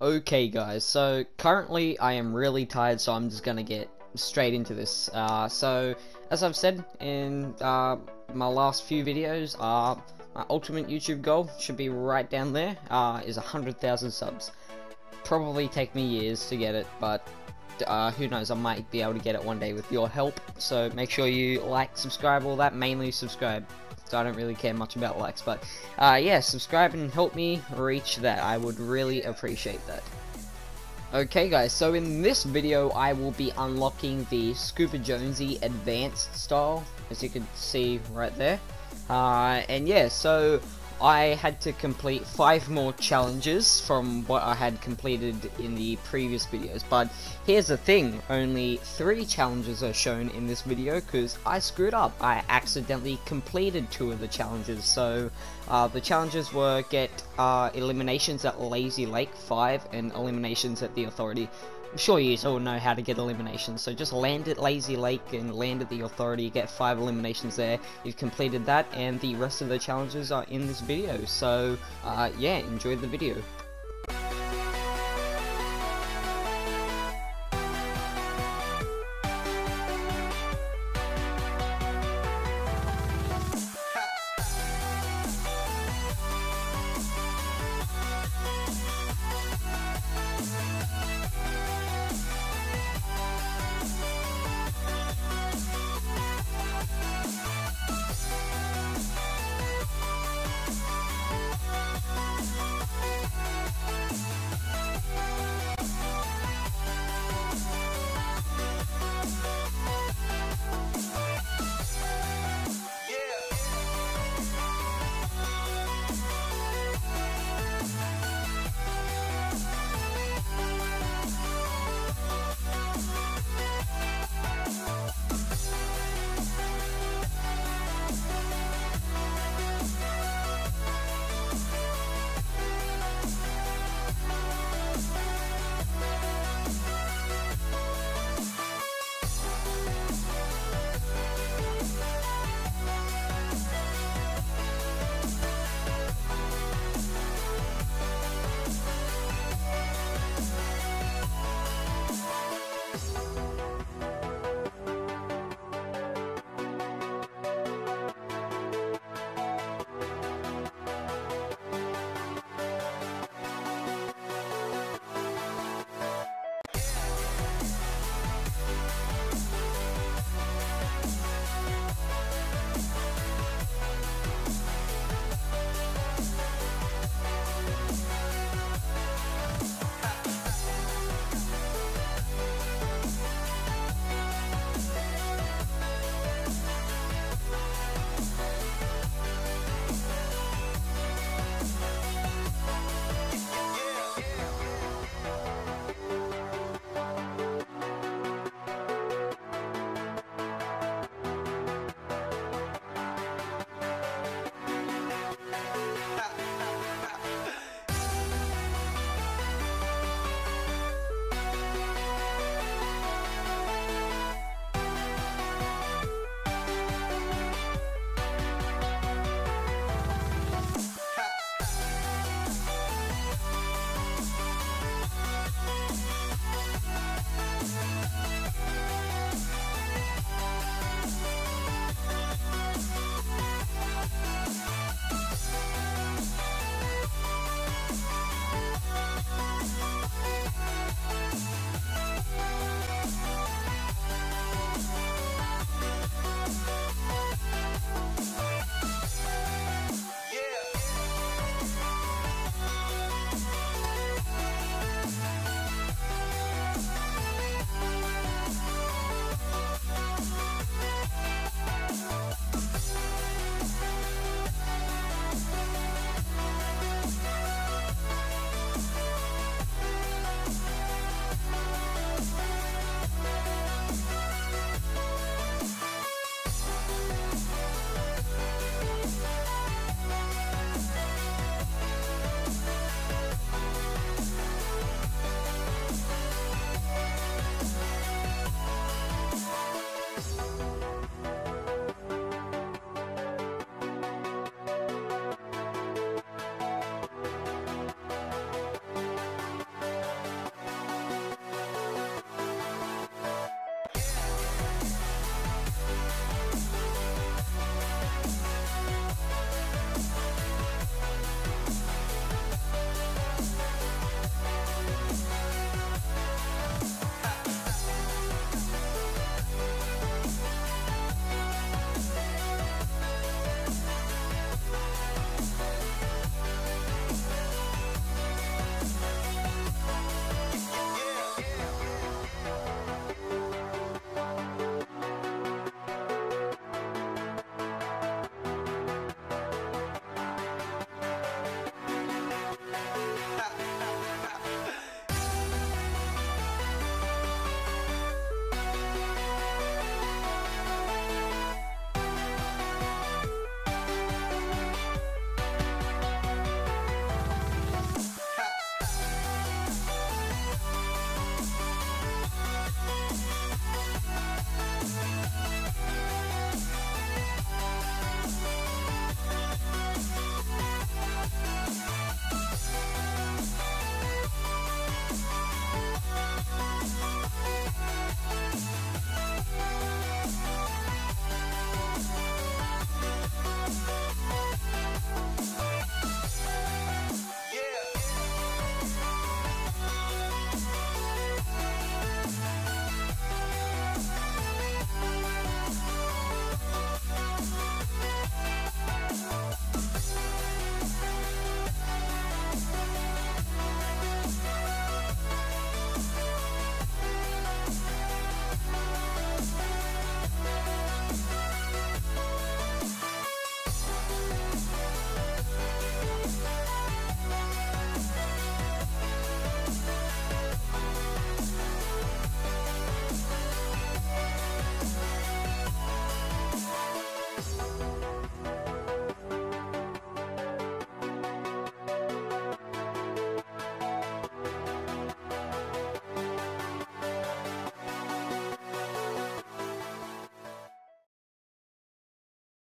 Okay guys, so currently I am really tired, so I'm just gonna get straight into this. So as I've said in my last few videos, my ultimate YouTube goal should be right down there, is 100,000 subs. Probably take me years to get it, but who knows, I might be able to get it one day with your help. So make sure you like, subscribe, all that, mainly subscribe. So I don't really care much about likes, but yeah, subscribe and help me reach that. I would really appreciate that. Okay guys, so in this video I will be unlocking the Scuba Jonesy Advanced style, as you can see right there. And yeah, so I had to complete 5 more challenges from what I had completed in the previous videos, but here's the thing, only 3 challenges are shown in this video because I screwed up. I accidentally completed 2 of the challenges. So the challenges were get eliminations at Lazy Lake 5 and eliminations at the Authority. I'm sure you all know how to get eliminations, so just land at Lazy Lake and land at the Authority, get 5 eliminations there. You've completed that, and the rest of the challenges are in this video, so yeah, enjoy the video.